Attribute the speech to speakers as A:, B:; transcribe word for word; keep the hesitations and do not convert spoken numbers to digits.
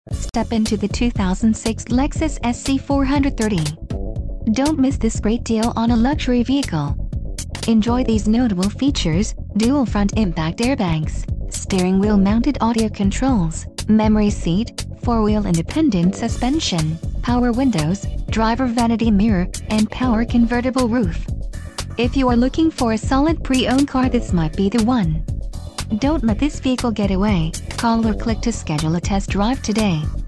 A: Step into the two thousand six Lexus S C four thirty. Don't miss this great deal on a luxury vehicle. Enjoy these notable features: dual front impact airbags, steering wheel mounted audio controls, memory seat, four-wheel independent suspension, power windows, driver vanity mirror, and power convertible roof. If you are looking for a solid pre-owned car, this might be the one. Don't let this vehicle get away. Call or click to schedule a test drive today.